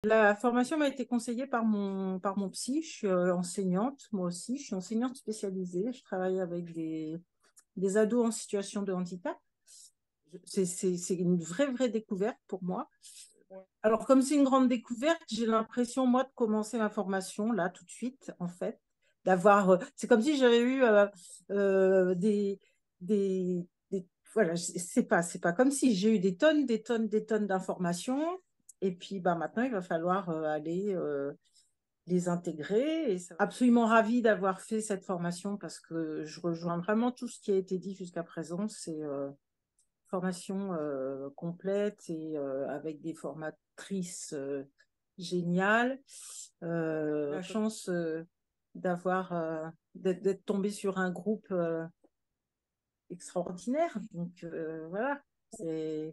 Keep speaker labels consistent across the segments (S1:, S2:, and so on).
S1: La formation m'a été conseillée par mon psy. Je suis enseignante, moi aussi. Je suis enseignante spécialisée. Je travaille avec des ados en situation de handicap. C'est une vraie découverte pour moi. Alors, comme c'est une grande découverte, j'ai l'impression, moi, de commencer ma formation là, tout de suite, en fait. C'est comme si j'avais eu des. Voilà, c'est pas comme si j'ai eu des tonnes d'informations. Et puis, bah, maintenant, il va falloir aller les intégrer. Et absolument ravie d'avoir fait cette formation parce que je rejoins vraiment tout ce qui a été dit jusqu'à présent. C'est formation complète et avec des formatrices géniales. La chance d'être tombée sur un groupe extraordinaire. Donc voilà, c'est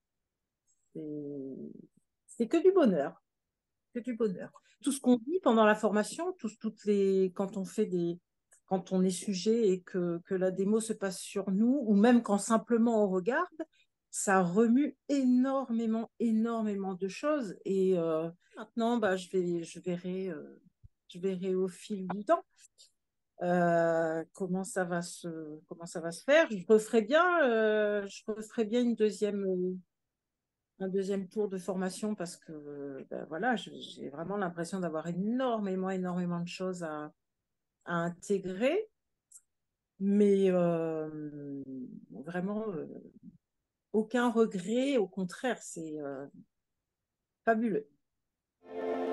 S1: c'est c'est que du bonheur, que du bonheur. Tout ce qu'on vit pendant la formation, quand on fait quand on est sujet et que la démo se passe sur nous, ou même quand simplement on regarde, ça remue énormément de choses. Et maintenant, bah, je verrai au fil du temps comment ça va se faire. Je referai bien un deuxième tour de formation parce que ben voilà, j'ai vraiment l'impression d'avoir énormément de choses à intégrer, mais vraiment aucun regret, au contraire, c'est fabuleux.